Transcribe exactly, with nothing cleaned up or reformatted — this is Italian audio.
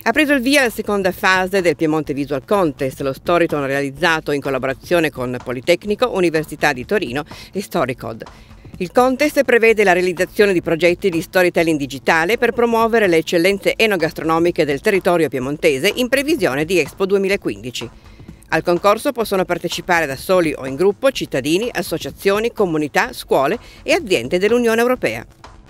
Ha preso il via la seconda fase del Piemonte Visual Contest, lo Storyton realizzato in collaborazione con Politecnico, Università di Torino e Storycode. Il contest prevede la realizzazione di progetti di storytelling digitale per promuovere le eccellenze enogastronomiche del territorio piemontese in previsione di Expo duemilaquindici. Al concorso possono partecipare da soli o in gruppo cittadini, associazioni, comunità, scuole e aziende dell'Unione Europea.